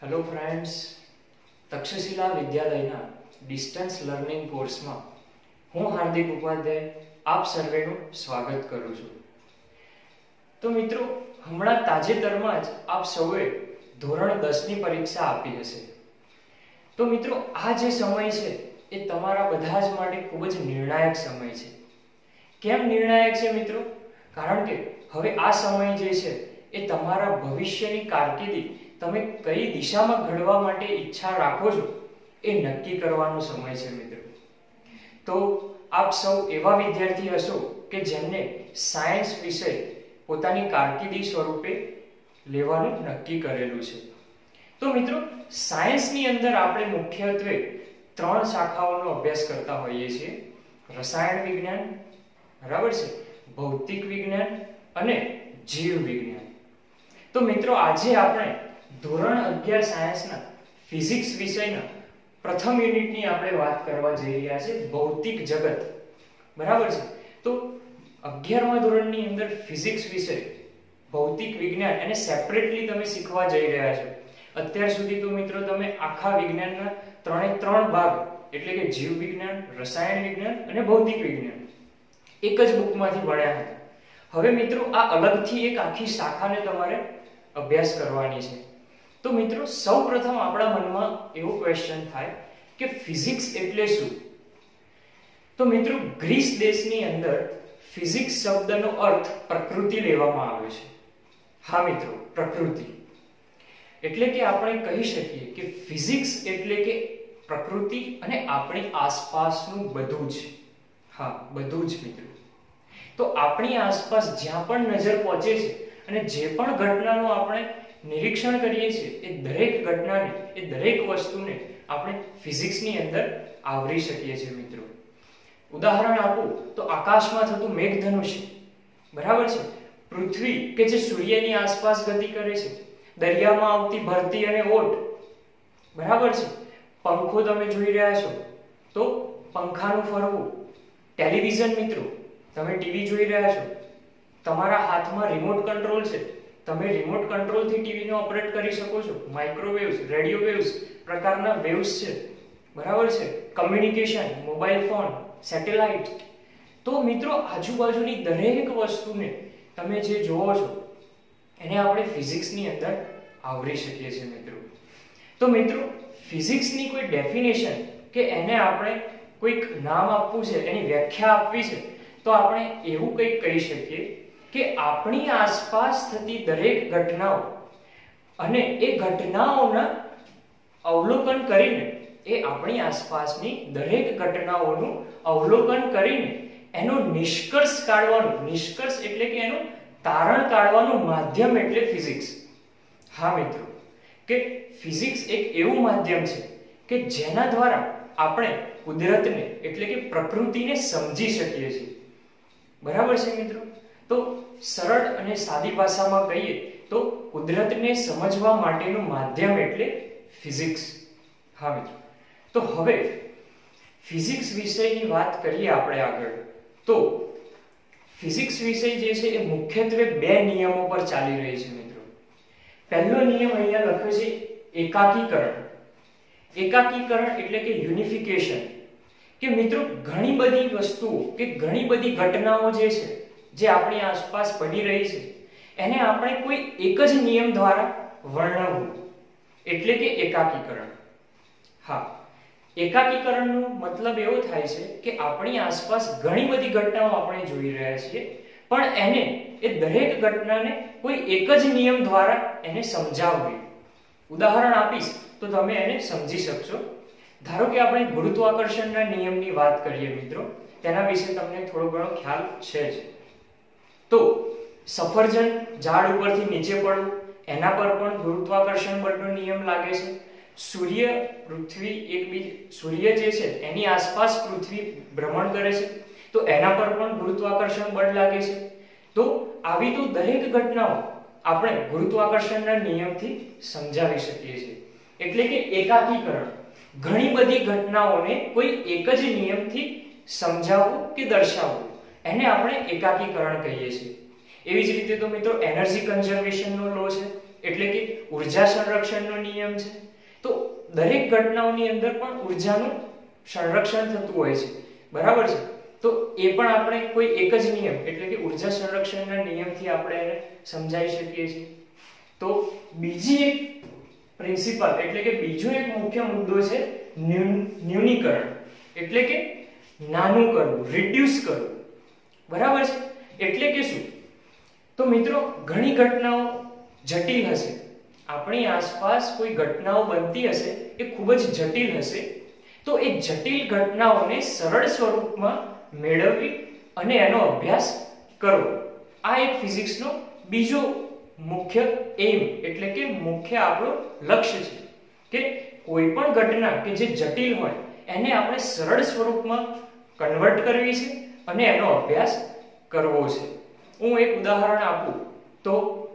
Hello friends, Takshashila વિદ્યાલયના distance learning કોર્સમાં હું હાર્દિક ઉપાધ્યાય આપ સર્વેનું સ્વાગત કરું છું। તો મિત્રો, હમણાં તાજેતરમાં જ આપ સૌએ ધોરણ 10 ની પરીક્ષા આપી હશે। તો મિત્રો, આ જે સમય છે એ તમારા બધા જ માટે ખૂબ જ નિર્ણાયક સમય છે। કેમ નિર્ણાયક છે મિત્રો? કારણ કે હવે આ સમય જે છે એ તમારા ભવિષ્યની કારકિર્દી તમે કઈ દિશામાં ઘડવા માટે ઈચ્છા રાખો છો એ નક્કી કરવાનો સમય છે મિત્રો। તો આપ સૌ એવા વિદ્યાર્થી હશો કે જેમને સાયન્સ વિષય પોતાની કારકિર્દી સ્વરૂપે લેવાનું નક્કી કરેલું છે। તો મિત્રો, સાયન્સની અંદર આપણે મુખ્યત્વે 3 શાખાઓનો અભ્યાસ કરતા હોઈએ છીએ। રસાયણ વિજ્ઞાન, બરાબર છે, ભૌતિક વિજ્ઞાન અને જીવ વિજ્ઞાન। તો મિત્રો, આજે આપણે ધોરણ 11 સાયન્સના ફિઝિક્સ વિષયના પ્રથમ યુનિટની આપણે વાત કરવા જઈ રહ્યા છીએ, ભૌતિક જગત, બરાબર છે। તો 11મા ધોરણની અંદર ફિઝિક્સ વિષય, ભૌતિક વિજ્ઞાન એને સેપરેટલી તમે શીખવા જઈ રહ્યા છો। અત્યાર સુધી તો મિત્રો તમે આખા વિજ્ઞાનના 3 ભાગ એટલે કે જીવ વિજ્ઞાન, રસાયણ વિજ્ઞાન અને ભૌતિક વિજ્ઞાન એક જ બુકમાંથી ભણ્યા હતા। હવે મિત્રો, આ અલગથી એક આખી શાખાને તમારે અભ્યાસ કરવાની છે। તો મિત્રો, સૌપ્રથમ આપણા મનમાં એવો ક્વેશ્ચન થાય કે ફિઝિક્સ એટલે શું? તો મિત્રો, ગ્રીસ દેશની અંદર ફિઝિક્સ શબ્દનો અર્થ પ્રકૃતિ લેવામાં આવ્યો છે। હા મિત્રો, પ્રકૃતિ એટલે કે આપણે કહી શકીએ કે ફિઝિક્સ એટલે કે પ્રકૃતિ અને આપણી આસપાસનું બધું જ। હા, બધું જ મિત્રો। તો આપણી આસપાસ જ્યાં પણ નજર પહોંચે છે અને જે પણ ઘટનાનું આપણે નિરીક્ષણ કરીએ છીએ એ દરેક ઘટનાને, એ દરેક વસ્તુને આપણે ફિઝિક્સની અંદર આવરી શકીએ છીએ મિત્રો। ઉદાહરણ આપું તો આકાશમાં થતું મેઘધનુષ્ય, બરાબર છે, પૃથ્વી કે જે સૂર્યની આસપાસ ગતિ કરે છે, દરિયામાં આવતી ભરતી અને ઓટ, બરાબર છે, પંખો તમે જોઈ રહ્યા છો તો પંખાનું ફરવું, ટેલિવિઝન મિત્રો, તમે ટીવી જોઈ રહ્યા છો, તમારા હાથમાં રિમોટ કંટ્રોલ છે, તમે રિમોટ કંટ્રોલથી ટીવીને ઓપરેટ કરી શકો છો, માઇક્રોવેવ્સ, રેડિયો વેવ્સ પ્રકારના વેવ્સ છે, બરાબર છે, કમ્યુનિકેશન, મોબાઈલ ફોન, સેટેલાઇટ। તો મિત્રો, આજુબાજુની દરેક વસ્તુને તમે જે જોવો છો એને આપણે ફિઝિક્સની અંદર આવરી શકીએ છીએ મિત્રો। તો મિત્રો, ફિઝિક્સની કોઈ ડેફિનેશન કે એને આપણે કોઈક નામ આપવું છે, એની વ્યાખ્યા આપવી છે, તો આપણે એવું કંઈક કહી શકીએ કે આપણી આસપાસ થતી દરેક ઘટનાઓ અને એ ઘટનાઓના અવલોકન કરીને, એ આપણી આસપાસની દરેક ઘટનાઓનું અવલોકન કરીને એનો નિષ્કર્ષ કાઢવાનું, નિષ્કર્ષ એટલે કે એનું તારણ કાઢવાનું માધ્યમ એટલે ફિઝિક્સ। હા મિત્રો, કે ફિઝિક્સ એક એવું માધ્યમ છે કે જેના દ્વારા આપણે કુદરતને એટલે કે પ્રકૃતિને સમજી શકીએ છીએ, બરાબર છે મિત્રો। તો સરળ અને સાદી ભાષામાં કહીએ તો કુદરતને સમજવા માટેનું માધ્યમ એટલે ફિઝિક્સ। હા મિત્રો, તો હવે ફિઝિક્સ વિષયની વાત કરીએ આપણે આગળ। તો ફિઝિક્સ વિષય જે છે એ મુખ્યત્વે 2 નિયમો પર ચાલી રહી છે મિત્રો। પહેલો નિયમ અહીંયા લખ્યો છે એકાકીકરણ। એકાકીકરણ એટલે કે યુનિફિકેશન, કે મિત્રો ઘણી બધી વસ્તુઓ કે ઘણી બધી ઘટનાઓ જે છે જે આપણી આસપાસ બની રહી છે એને આપણે કોઈ એક જ નિયમ દ્વારા વર્ણવવું એટલે કે એકાકીકરણ। હા, એકાકીકરણનો મતલબ એવો થાય છે કે આપણી આસપાસ ઘણી બધી ઘટનાઓ આપણે જોઈ રહ્યા છીએ, પણ એને, એ દરેક ઘટનાને કોઈ એક જ નિયમ દ્વારા એને સમજાવવી। ઉદાહરણ આપીશ તો તમે એને સમજી શકશો। ધારો કે આપણે ગુરુત્વાકર્ષણના નિયમની વાત કરીએ મિત્રો, તેના વિશે તમને થોડો ઘણો ખ્યાલ છે જ। તો સફરજન ઝાડ ઉપરથી નીચે પડવું, એના પર પણ ગુરુત્વાકર્ષણ બળનો નિયમ લાગે છે। સૂર્ય જે છે એની આસપાસ પૃથ્વી ભ્રમણ કરે છે, તો એના પર પણ ગુરુત્વાકર્ષણ બળ લાગે છે। તો આવી તો દરેક ઘટનાઓ આપણે ગુરુત્વાકર્ષણના નિયમથી સમજાવી શકીએ છીએ, એટલે કે એકાકીકરણ, ઘણી બધી ઘટનાઓને કોઈ એક જ નિયમથી સમજાવવું કે દર્શાવવું, એને આપણે એકાકીકરણ કહીએ છીએ। એવી જ રીતે તો મિત્રો એનર્જી કન્ઝર્વેશનનો લો છે, એટલે કે ઉર્જા સંરક્ષણનો નિયમ છે. તો દરેક ઘટનાઓની અંદર પણ ઉર્જાનું સંરક્ષણ થતું હોય છે, બરાબર છે. તો એ પણ આપણે કોઈ એક જ નિયમ એટલે કે ઉર્જા સંરક્ષણના નિયમથી આપણે એને સમજાવી શકીએ છીએ. તો બીજી એક પ્રિન્સિપલ એટલે કે બીજો એક મુખ્ય મુદ્દો છે ન્યૂનીકરણ એટલે કે નાનું કરવું, રિડ્યુસ કરવું, બરાબર છે. એટલે કે શું? તો મિત્રો ઘણી ઘટનાઓ જટિલ હશે, આપણી આસપાસ કોઈ ઘટનાઓ બનતી હશે એ ખૂબ જ જટિલ હશે. તો એ જટિલ ઘટનાઓને સરળ સ્વરૂપમાં મેળવવી અને એનો અભ્યાસ કરવો, આ એક ફિઝિક્સનો બીજો મુખ્ય એમ એટલે કે મુખ્ય આપણો લક્ષ્ય છે કે કોઈ પણ ઘટના કે જે જટિલ હોય એને આપણે સરળ સ્વરૂપમાં કન્વર્ટ કરવી છે અને એનો અભ્યાસ કરવો છે. હું એક ઉદાહરણ આપું તો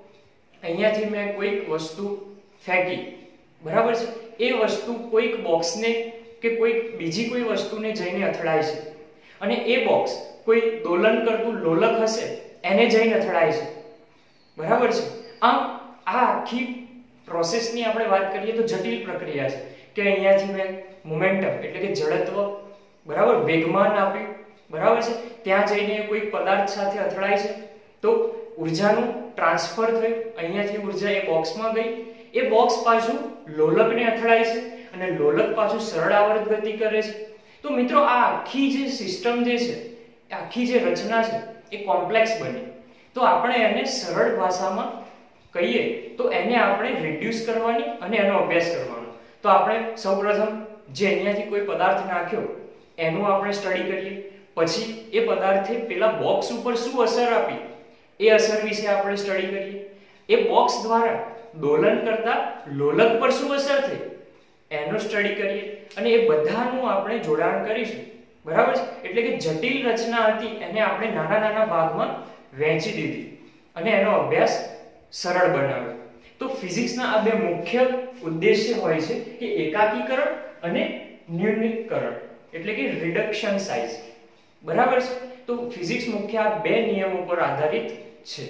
અહીંયાથી મેં કોઈક વસ્તુ ફેંકી, બરાબર છે. એ વસ્તુ કોઈક બોક્સને કે કોઈક બીજી કોઈ વસ્તુને જઈને અથડાય છે અને એ બોક્સ કોઈ દોલન કરતું લોલક હશે એને જઈને અથડાય છે, બરાબર છે. આમ આ આખી પ્રોસેસની આપણે વાત કરીએ તો જટિલ પ્રક્રિયા છે કે અહીંયાથી મેં મોમેન્ટમ એટલે કે જડત્વ, બરાબર, વેગમાન આપ્યું, બરાબર છે. ત્યાં જઈને કોઈક પદાર્થ સાથે અથડાય છે તો ઉર્જાનું ટ્રાન્સફર થયું, અહીંયાથી ઉર્જા એ બોક્સમાં ગઈ, એ બોક્સ પાછું લોલકને અથડાય છે અને લોલક પાછું સરળ આવર્ત ગતિ કરે છે. તો મિત્રો આ આખી જે સિસ્ટમ જે છે, આખી જે રચના છે એ કોમ્પ્લેક્સ બની. તો આપણે એને સરળ ભાષામાં કહીએ તો એને આપણે રિડ્યુસ કરવાની અને એનો અભ્યાસ કરવાનો. તો આપણે સૌપ્રથમ જે અહીંયાથી કોઈ પદાર્થ નાખ્યો એનું આપણે સ્ટડી કરીએ, પછી એ પદાર્થે પેલા બોક્સ ઉપર શું અસર આપી એ અસર વિશે આપણે સ્ટડી કરીએ, એ બોક્સ દ્વારા દોલન કરતા લોલક પર શું અસર થઈ એનો સ્ટડી કરીએ અને એ બધાનું આપણે જોડાણ કરીશું, બરાબર છે. એટલે કે જટિલ રચના હતી એને આપણે નાના નાના ભાગમાં વહેંચી દીધી અને એનો અભ્યાસ સરળ બનાવ્યો. તો ફિઝિક્સના આ બે મુખ્ય ઉદ્દેશ્ય હોય છે કે એકાકીકરણ અને ન્યૂનીકરણ એટલે કે રિડક્શન સાઇઝ, બરાબર છે. તો ફિઝિક્સ મુખ્ય આ બે નિયમો પર આધારિત છે.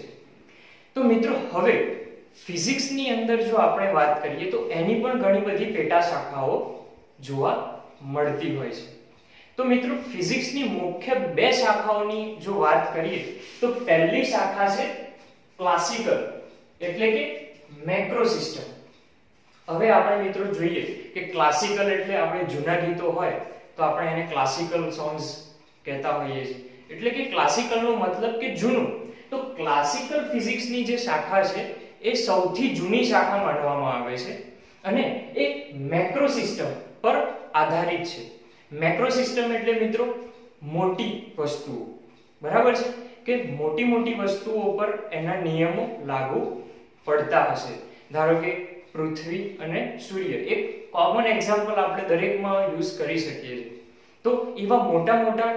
તો મિત્રો હવે ફિઝિક્સની અંદર જો આપણે વાત કરીએ તો એની પણ ઘણી બધી પેટા શાખાઓ જોવા મળતી હોય છે. તો મિત્રો ફિઝિક્સની મુખ્ય બે શાખાઓની જો વાત કરીએ તો પહેલી શાખા છે ક્લાસિકલ એટલે કે મેક્રો સિસ્ટમ. હવે આપણે મિત્રો જોઈએ કે ક્લાસિકલ એટલે આપણે જૂના ગીતો હોય તો આપણે એને ક્લાસિકલ સોંગ્સ કહેતા હોઈએ છીએ. એટલે કે ક્લાસિકલનો મતલબ કે જૂનું. તો ક્લાસિકલ ફિઝિક્સની જે શાખા છે એ સૌથી જૂની શાખા માનવામાં આવે છે અને એ મેક્રો સિસ્ટમ પર આધારિત છે. મેક્રો સિસ્ટમ એટલે મિત્રો મોટી વસ્તુઓ, બરાબર છે, કે મોટી મોટી વસ્તુઓ પર એના નિયમો લાગુ પડતા હશે. ધારો કે પૃથ્વી અને સૂર્ય એક કોમન એક્ઝામ્પલ આપણે દરેકમાં યુઝ કરી શકીએ છીએ. તો એવા મોટા મોટા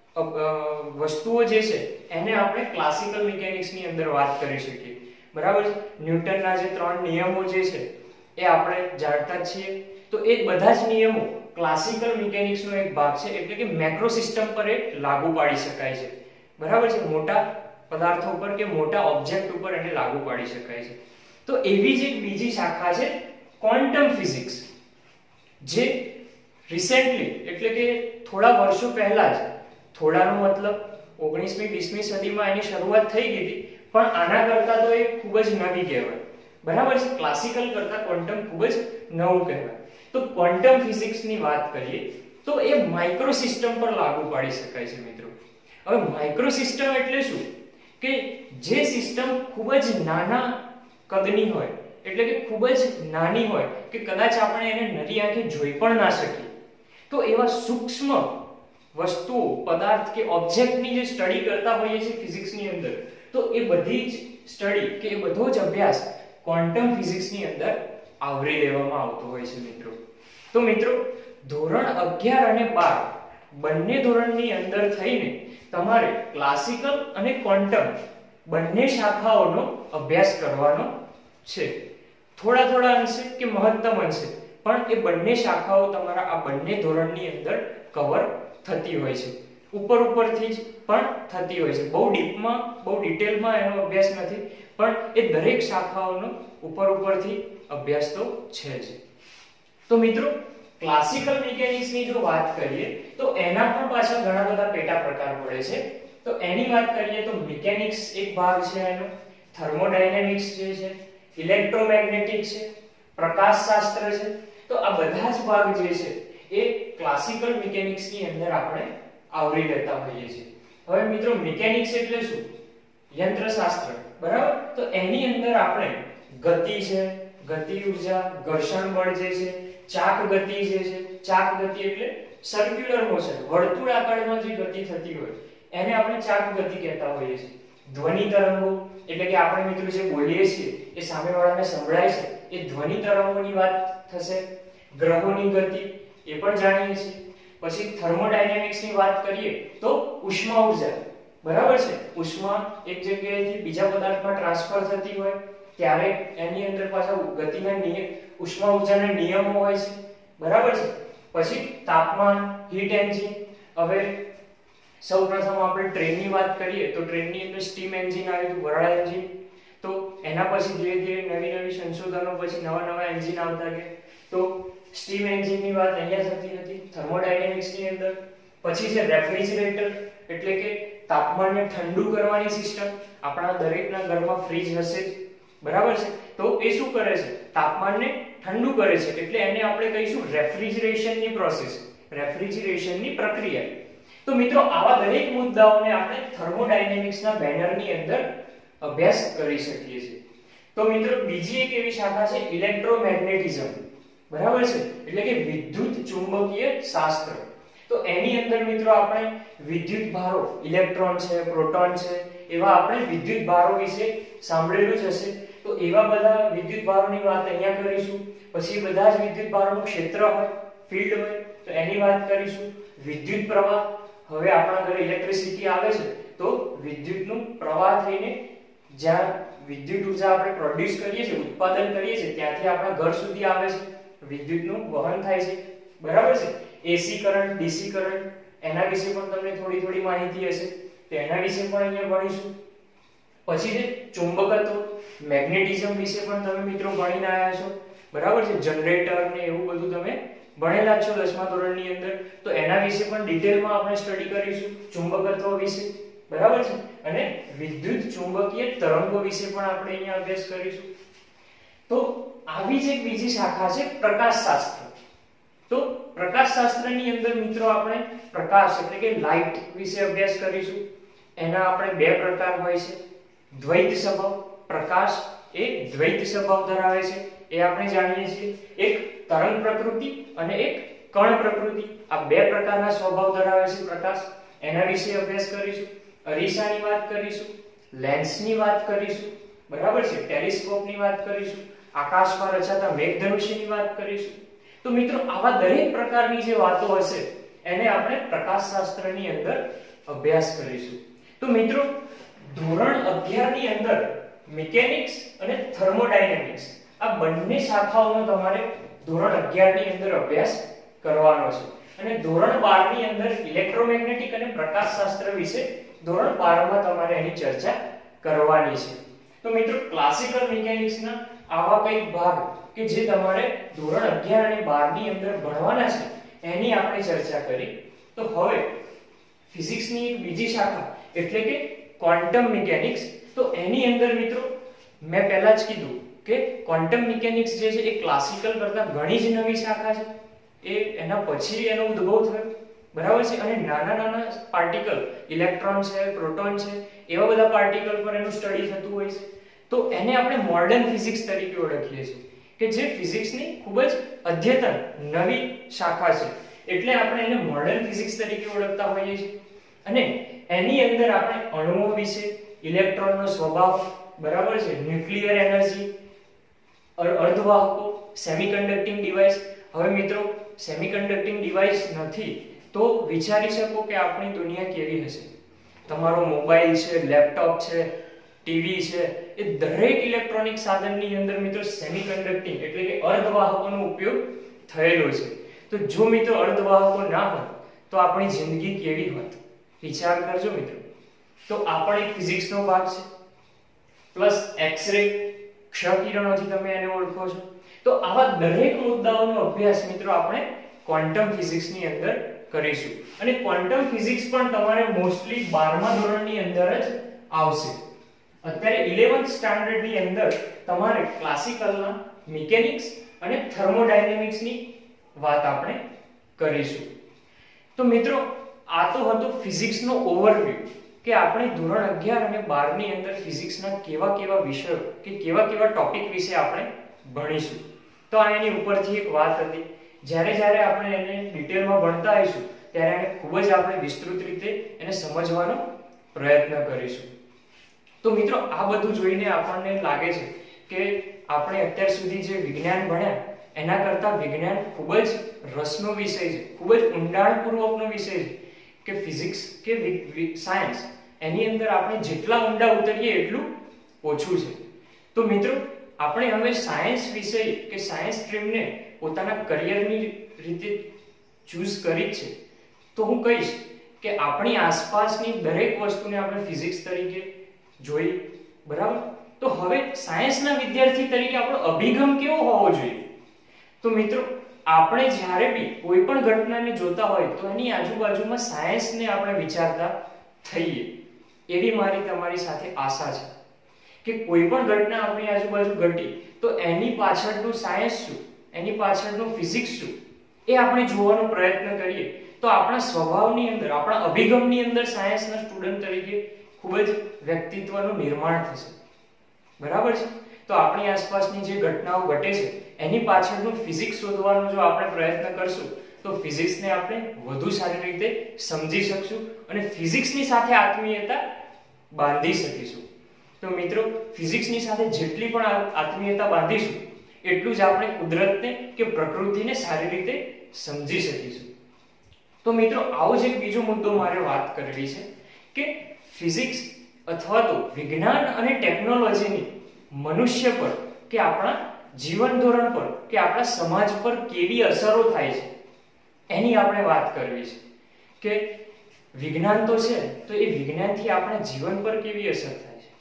વસ્તુઓ જે છે એને આપણે ક્લાસિકલ મિકેનિક્સની અંદર વાત કરી શકીએ, બરાબર છે. ન્યૂટનના જે 3 નિયમો જે છે એ આપણે જાણતા જ છીએ. તો એ બધા જ નિયમો ક્લાસિકલ મિકેનિક્સનો એક ભાગ છે એટલે કે મેક્રો સિસ્ટમ પર એ લાગુ પાડી શકાય છે, બરાબર છે. મોટા પદાર્થો ઉપર કે મોટા ઓબ્જેક્ટ ઉપર એને લાગુ પાડી શકાય છે. તો એવી જ એક બીજી શાખા છે ક્વોન્ટમ ફિઝિક્સ, જે રિસેન્ટલી એટલે કે થોડા વર્ષો પહેલા જ, થોડાનો મતલબ 19મી 20મી સદીમાં એની શરૂઆત થઈ ગઈ હતી, પણ આના કરતા તો એ ખૂબ જ નવી કહેવાય, બરાબર છે. ક્લાસિકલ કરતા ક્વોન્ટમ ખૂબ જ નવું કહેવાય. તો ક્વોન્ટમ ફિઝિક્સની વાત કરીએ તો એ માઇક્રો સિસ્ટમ પર લાગુ પાડી શકાય છે મિત્રો. હવે માઇક્રો સિસ્ટમ એટલે શું? કે જે સિસ્ટમ ખૂબ જ નાના કદની હોય એટલે કે ખૂબ જ નાની હોય કે કદાચ આપણે એને નરી આંખે જોઈ પણ ના શકીએ. તો એવા સૂક્ષ્મ વસ્તુઓ, પદાર્થ કે ઓબ્જેક્ટની જે સ્ટડી કરતા હોઈએ છીએ ફિઝિક્સની અંદર, તો એ બધી જ સ્ટડી કે એ બધો જ અભ્યાસ ક્વોન્ટમ ફિઝિક્સની અંદર આવરી લેવામાં આવતો હોય છે મિત્રો. તો મિત્રો ધોરણ 11 અને 12 બંને ધોરણની અંદર થઈને તમારે ક્લાસિકલ અને ક્વોન્ટમ બંને શાખાઓનો અભ્યાસ કરવાનો છે. થોડા અંશે કે મહત્તમ અંશે પણ એ બંને શાખાઓ તમારા આ બંને ધોરણની અંદર કવર થતી હોય છે. ઉપરથી જ પણ થતી હોય છે. બહુ ડીપમાં, બહુ ડિટેલમાં એનો અભ્યાસ નથી, પણ એ દરેક શાખાઓનો ઉપરથી અભ્યાસ તો છે જ. તો મિત્રો ક્લાસિકલ મિકેનિક્સની જો વાત કરીએ તો એના પણ પાછા ઘણા બધા પેટા પ્રકાર પડે છે. તો એની વાત કરીએ તો મિકેનિક્સ એક ભાગ છે એનો, થર્મોડાયનેમિક્સ જે છે, ઇલેક્ટ્રોમેગ્નેટિક છે, પ્રકાશશાસ્ત્ર છે. તો આ બધા જ ભાગ જે છે એ ક્લાસિકલ મિકેનિક્સની અંદર આપણે આવરી લેતા હોઈએ છીએ. હવે મિત્રો મિકેનિક્સ એટલે શું? યંત્રશાસ્ત્ર, બરાબર? તો એની અંદર આપણે ગતિ છે, ગતિ ઉર્જા, ઘર્ષણ બળ જે છે, ચાક ગતિ જે છે, ચાક ગતિ એટલે સર્ક્યુલર મોશન, વર્તુળાકારમાં જે ગતિ થતી હોય એને આપણે ચાક ગતિ કહેતા હોઈએ છીએ. ધ્વનિ તરંગો એટલે કે આપણે મિત્રો જે બોલીએ છીએ એ સામેવાળાને સંભળાય છે, એ ધ્વનિ તરંગોની વાત થશે. ગ્રહોની ગતિ એ પણ જાણીએ છીએ. પછી થર્મોડાયનેમિક્સની વાત કરીએ તો ઉષ્મા ઉર્જા, બરાબર છે? ઉષ્મા એક જગ્યાએથી બીજા પદાર્થમાં ટ્રાન્સફર થતી હોય ત્યારે એની અંદર પાછા ગતિના નિયમ, ઉષ્મા ઉર્જાના નિયમો હોય છે, બરાબર છે? પછી તાપમાન, હીટ એન્જિન. હવે સૌપ્રથમ આપણે ટ્રેનની વાત કરીએ તો ટ્રેનની અંદર સ્ટીમ એન્જિન આવ્યું, વરાળ એન્જિન. તો એના પછી ધીરે ધીરે નવી સંશોધનો પછી નવા એન્જિન આવતા ગયા. તો સ્ટીમ એન્જિનની વાત અહીંયા થતી હતી થર્મોડાયનેમિક્સની અંદર. પછી છે રેફ્રિજરેટર એટલે કે તાપમાનને ઠંડુ કરવાની સિસ્ટમ. આપણા દરેકના ઘરમાં ફ્રીજ હશે જ, બરાબર છે? તો એ શું કરે છે? તાપમાનને ઠંડુ કરે છે, એટલે એને આપણે કહીશું રેફ્રિજરેશનની પ્રોસેસ, રેફ્રિજરેશનની પ્રક્રિયા. તો મિત્રો આવા દરેક મુદ્દાઓને આપણે થર્મોડાયનેમિક્સના બેનરની અંદર અભ્યાસ કરી શકીએ છીએ. તો મિત્રો બીજી એક એવી શાખા છે ઇલેક્ટ્રોમેગ્નેટિઝમ, બરાબર છે? એટલે કે વિદ્યુત ચુંબકીય શાસ્ત્ર. તો એની અંદર મિત્રો આપણે વિદ્યુત ભારો, ઇલેક્ટ્રોન છે, પ્રોટોન છે, એવા આપણે વિદ્યુત ભારો વિશે સાંભળેલું જ હશે. તો એવા બધા વિદ્યુત ભારોની વાત અહીંયા કરીશું. પછી બધા જ વિદ્યુત ભારોનું ક્ષેત્ર હોય, ફીલ્ડ હોય, તો એની વાત કરીશું. વિદ્યુત પ્રવાહ, હવે આપણા ઘરે ઇલેક્ટ્રિસિટી આવે છે તો વિદ્યુતનું પ્રવાહ થઈને જ્યાં વિદ્યુત ઉર્જા આપણે પ્રોડ્યુસ કરીએ છીએ, ઉત્પાદન કરીએ છીએ, ત્યાંથી આપણા ઘર સુધી આવે છે, વિદ્યુતનું વહન થાય છે, બરાબર છે? એસી કરંટ, ડીસી કરંટ, એના વિશે પણ તમને થોડી માહિતી હશે, તો એના વિશે પણ અહીંયા ભણીશું. પછી છે ચુંબકત્વ, મેગ્નેટિઝમ વિશે પણ તમે મિત્રો ભણીને આવ્યા છો, બરાબર છે? જનરેટર ને એવું બધું તમે ભણેલા છો 10મા ધોરણની અંદર. તો એના વિશે પણ ડિટેલમાં આપણે સ્ટડી કરીશું, ચુંબકત્વ વિશે, બરાબર છે? અને વિદ્યુત ચુંબકીય તરંગો વિશે પણ આપણે અહીંયા અભ્યાસ કરીશું. તો આવી જ એક બીજી શાખા છે પ્રકાશશાસ્ત્ર. તો પ્રકાશશાસ્ત્રની અંદર મિત્રો આપણે પ્રકાશ એટલે કે લાઇટ વિશે અભ્યાસ કરીશું. એના આપણે બે પ્રકાર હોય છે, દ્વૈત સ્વભાવ. પ્રકાશ એ દ્વૈત સ્વભાવ ધરાવે છે, એ આપણે જાણીએ છીએ. એક તરંગ પ્રકૃતિ અને એક કણ પ્રકૃતિ, આ બે પ્રકારના સ્વભાવ ધરાવે છે પ્રકાશ. એના વિશે અભ્યાસ કરીશું. અરીસાની વાત કરીશું, લેન્સની વાત કરીશું, બરાબર છે? ટેલિસ્કોપની વાત કરીશું, આકાશમાં રચાતા મેઘધનુષ્યની વાત કરીશું. તો મિત્રો આવા દરેક પ્રકારની જે વાતો હશે એને આપણે પ્રકાશશાસ્ત્રની અંદર અભ્યાસ કરીશું. તો મિત્રો ધોરણ 11 ની અંદર મિકેનિક્સ અને થર્મોડાયનેમિક્સ આ બંને શાખાઓનો તમારે ધોરણ 11 ની અંદર અભ્યાસ કરવાનો છે. અને ધોરણ 12 ની અંદર ઇલેક્ટ્રોમેગ્નેટિક અને પ્રકાશશાસ્ત્ર વિશે ધોરણ 12 માં તમારે એની ચર્ચા કરવાની છે. તો મિત્રો ક્લાસિકલ મિકેનિક્સના આવા કઈ ભાગ કે જે તમારે ધોરણ 11 અને 12 ની અંદર ભણવાના છે એની આપણે ચર્ચા કરી. તો હવે ફિઝિક્સની એક બીજી શાખા એટલે કે ક્વોન્ટમ મિકેનિક્સ. તો એની અંદર મિત્રો મેં પહેલા જ કીધું કે ક્વોન્ટમ મિકેનિક્સ જે છે એ ક્લાસિકલ કરતા ઘણી જ નવી શાખા છે. એ એના પછી એનો ઉદ્ભવ થયો, બરાબર છે? અને નાના પાર્ટિકલ, ઇલેક્ટ્રોન છે, પ્રોટોન છે, એવા બધા પાર્ટિકલ પર એનું સ્ટડી થતું હોય છે. તો એને આપણે મોડર્ન ફિઝિક્સ તરીકે ઓળખીએ છીએ કે જે ફિઝિક્સની ખૂબ જ અદ્યતન નવી શાખા છે, એટલે આપણે એને મોડર્ન ફિઝિક્સ તરીકે ઓળખતા હોઈએ છીએ. અને એની અંદર આપણે અણુઓ વિશે, ઇલેક્ટ્રોનનો સ્વભાવ, બરાબર છે, ન્યુક્લિયર એનર્જી, અર્ધવાહકો, સેમિકન્ડક્ટિંગ ડિવાઇસ. હવે મિત્રો સેમિકન્ડક્ટિંગ ડિવાઇસ નથી તો વિચારી શકો કે આપણી દુનિયા કેવી હશે. તમારો મોબાઈલ છે, લેપટોપ છે, ટીવી છે, એ દરેક ઇલેક્ટ્રોનિક સાધનની અંદર મિત્રો સેમિકન્ડક્ટિંગ એટલે કે અર્ધવાહકોનો ઉપયોગ થયેલો છે. તો જો મિત્રો અર્ધવાહકો ના હોત તો આપણી જિંદગી કેવી હોત? વિચાર કરજો મિત્રો. તો આ પણ એક ફિઝિક્સનો ભાગ છે. પ્લસ એક્સ-રે, ક્ષ-કિરણોથી તમે એને ઓળખો છો. તો આવા દરેક મુદ્દાઓનો અભ્યાસ મિત્રો આપણે ક્વોન્ટમ ફિઝિક્સની અંદર કરીશું. અને ક્વોન્ટમ ફિઝિક્સ પણ તમારે મોસ્ટલી 12મા ધોરણની અંદર જ આવશે. અત્યારે 11th સ્ટાન્ડર્ડની અંદર તમારે ક્લાસિકલના મિકેનિક્સ અને થર્મોડાયનેમિક્સની વાત આપણે કરીશું. તો મિત્રો આ તો હતો ફિઝિક્સનો ઓવરવ્યુ કે આપણે ધોરણ 11 અને 12 ની અંદર ફિઝિક્સના કેવા વિષયો કે કેવા ટોપિક વિશે આપણે ભણીશું. તો આ એની ઉપરથી એક વાત હતી. જ્યારે આપણે એને ડિટેલમાં ભણતા આવીશું ત્યારે એને ખૂબ જ આપણે વિસ્તૃત રીતે એને સમજવાનો પ્રયત્ન કરીશું. તો મિત્રો આ બધું જોઈને આપણને લાગે છે કે આપણે અત્યાર સુધી જે વિજ્ઞાન ભણ્યા એના કરતાં વિજ્ઞાન ખૂબ જ રસનો વિષય છે, ખૂબ જ ઊંડાણપૂર્વકનો વિષય છે. કે ફિઝિક્સ કે સાયન્સ એની અંદર આપણે જેટલા ઊંડા ઉતરીએ એટલું ઓછું છે. તો મિત્રો આપણે હવે સાયન્સ વિષય કે સાયન્સ સ્ટ્રીમને પોતાના કરિયરની રીતે ચૂઝ કરી છે. તો હું કહીશ કે આપણી આસપાસની દરેક વસ્તુને આપણે ફિઝિક્સ તરીકે જોઈ, બરાબર? તો હવે સાયન્સના વિદ્યાર્થી તરીકે આપણો અભિગમ કેવો હોવો જોઈએ? તો મિત્રો આપણે જ્યારે બી કોઈ પણ ઘટનાને જોતા હોય તો એની આજુબાજુમાં સાયન્સને આપણે વિચારતા થઈએ એવી મારી તમારી સાથે આશા છે. કે કોઈ પણ ઘટના આપણી આજુબાજુ ઘટી તો એની પાછળનું સાયન્સ શું, એની પાછળનું ફિઝિક્સ શું એ આપણે જોવાનો પ્રયત્ન કરીએ તો આપણા સ્વભાવની અંદર, આપણા અભિગમની અંદર સાયન્સના સ્ટુડન્ટ તરીકે ખૂબ જ વ્યક્તિત્વનું નિર્માણ થશે. બરાબર છે? તો આપણી આસપાસની જે ઘટનાઓ ઘટે છે એની પાછળનું ફિઝિક્સ શોધવાનો જો આપણે પ્રયત્ન કરશું તો ફિઝિક્સને આપણે વધુ સારી રીતે સમજી શકશું અને ફિઝિક્સની સાથે આત્મીયતા બાંધી શકીશું. તો મિત્રો ફિઝિક્સની સાથે જેટલી પણ આત્મીયતા બાંધીશું એટલું જ આપણે કુદરતને કે પ્રકૃતિને સારી રીતે સમજી શકીશું. તો મિત્રો આવો જ એક બીજો મુદ્દો મારે વાત કરવી છે કે ફિઝિક્સ અથવા તો વિજ્ઞાન અને ટેકનોલોજીની મનુષ્ય પર કે આપણા જીવન ધોરણ પર કે આપણા સમાજ પર કેવી અસરો થાય છે એની આપણે વાત કરવી છે. કે વિજ્ઞાન તો છે તો એ વિજ્ઞાનથી આપણા જીવન પર કેવી અસર થાય છે.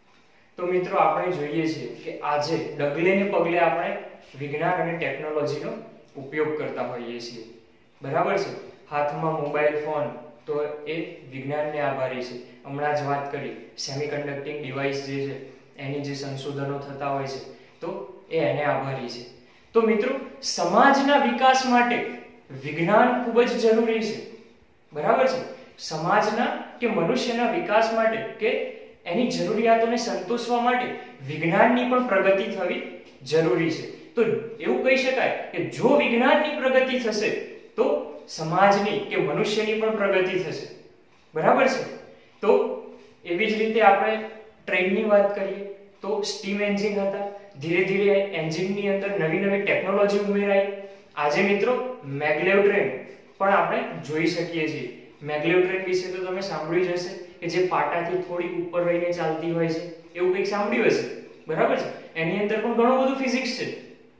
તો મિત્રો આપણે જોઈએ છીએ કે આજે ડગલે ને પગલે આપણે વિજ્ઞાન અને ટેકનોલોજીનો ઉપયોગ કરતા હોઈએ છીએ. બરાબર છે? હાથમાં મોબાઈલ ફોન તો એ વિજ્ઞાનને આભારી છે. હમણાં જ વાત કરી સેમિકન્ડક્ટિંગ ડિવાઇસ જે છે એની જે સંશોધનો થતા હોય છે તો એ એને આભારી છે. તો મિત્રો સમાજના વિકાસ માટે વિજ્ઞાન ખૂબ જ જરૂરી છે. બરાબર છે? સમાજના કે મનુષ્યના વિકાસ માટે કે એની જરૂરિયાતોને સંતોષવા માટે વિજ્ઞાનની પણ પ્રગતિ થવી જરૂરી છે. તો એવું કહી શકાય કે જો વિજ્ઞાનની પ્રગતિ થશે તો સમાજની કે મનુષ્યની પણ પ્રગતિ થશે. બરાબર છે? તો એવી જ રીતે આપણે ટ્રેનની વાત કરીએ તો સ્ટીમ એન્જિન હતા, ધીરે ધીરે એન્જિનની અંદર નવી ટેકનોલોજી ઉમેરાઈ. આજે મિત્રો મેગ્લેવ ટ્રેન પણ આપણે જોઈ શકીએ છીએ. મેગ્લેવ ટ્રેન વિશે તો તમે સાંભળ્યું જ હશે કે જે પાટાથી થોડી ઉપર રહીને ચાલતી હોય છે, એવું કંઈક સાંભળ્યું હશે. બરાબર છે? એની અંદર પણ ઘણું બધું ફિઝિક્સ છે.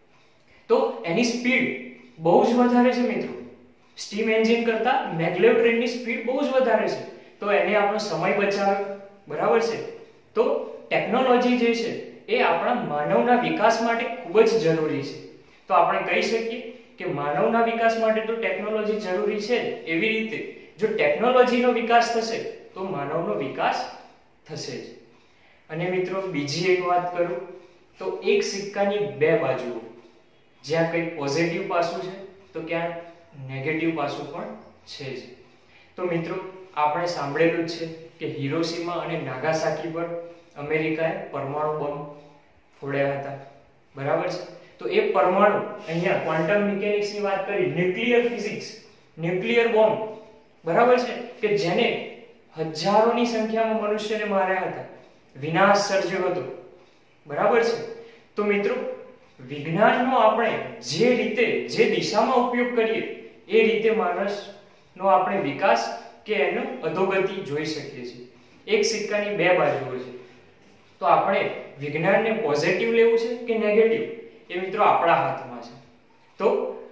તો એની સ્પીડ બહુ જ વધારે છે મિત્રો. સ્ટીમ એન્જિન કરતા મેગ્લેવ ટ્રેનની સ્પીડ બહુ જ વધારે છે. તો એને આપણો સમય બચાવ્યો. બરાબર છે? તો ટેકનોલોજી જે છે એ આપણા માનવના વિકાસ માટે ખૂબ જ જરૂરી છે. તો આપણે કહી શકીએ કે માનવના વિકાસ માટે તો ટેકનોલોજી જરૂરી છે. એવી રીતે જો ટેકનોલોજીનો વિકાસ થશે તો માનવનો વિકાસ થશે જ. અને મિત્રો બીજી એક વાત કરું તો એક સિક્કાની બે બાજુઓ. જ્યાં કંઈક પોઝિટિવ પાસું છે તો ક્યાંક નેગેટિવ પાસું પણ છે જ. તો મિત્રો આપણે સાંભળેલું જ છે કે હિરોશીમા અને નાગાસાકી પર અમેરિકાએ પરમાણુ બોમ્બ ફોડ્યા હતા. બરાબર છે? તો એ પરમાણુ, અહીંયા ક્વોન્ટમ મિકેનિક્સની વાત કરી, ન્યુક્લિયર ફિઝિક્સ, ન્યુક્લિયર બોમ્બ, બરાબર છે, કે જેને હજારોની સંખ્યામાં મનુષ્યને માર્યા હતા, વિનાશ સર્જ્યો હતો. બરાબર છે? તો મિત્રો વિજ્ઞાનનો આપણે જે રીતે જે દિશામાં ઉપયોગ કરીએ એ રીતે માણસનો આપણે વિકાસ કે એનો અધોગતિ જોઈ શકીએ છીએ. એક સિક્કાની બે બાજુઓ છે. તો આપણે વિજ્ઞાનને પોઝિટિવ લેવું છે કે નેગેટિવ એ મિત્રો આપણા હાથમાં છે. તો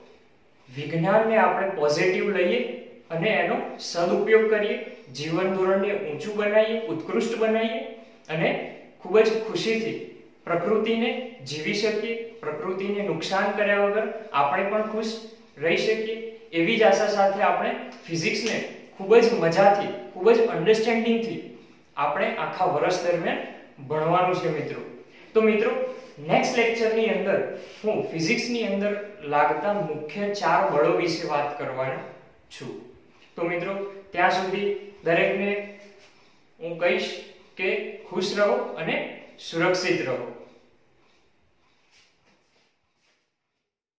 વિજ્ઞાનને આપણે પોઝિટિવ લઈએ અને એનો સદુપયોગ કરીએ, જીવન ધોરણને ઊંચું બનાવીએ, ઉત્કૃષ્ટ બનાવીએ અને ખૂબ જ ખુશીથી પ્રકૃતિને જીવી શકીએ, પ્રકૃતિને નુકસાન કર્યા વગર આપણે પણ ખુશ રહી શકીએ એવી જ આશા સાથે આપણે ફિઝિક્સને ખૂબ જ મજાથી, ખૂબ જ અન્ડરસ્ટેન્ડિંગથી આપણે આખા વર્ષ દરમિયાન ભણવાનું છે મિત્રો. તો મિત્રો નેક્સ્ટ લેક્ચરની અંદર હું ફિઝિક્સની અંદર લાગતા મુખ્ય 4 બળો વિશે વાત કરવાનો છું. તો મિત્રો ત્યાં સુધી દરેકને હું કહીશ કે ખુશ રહો અને સુરક્ષિત રહો.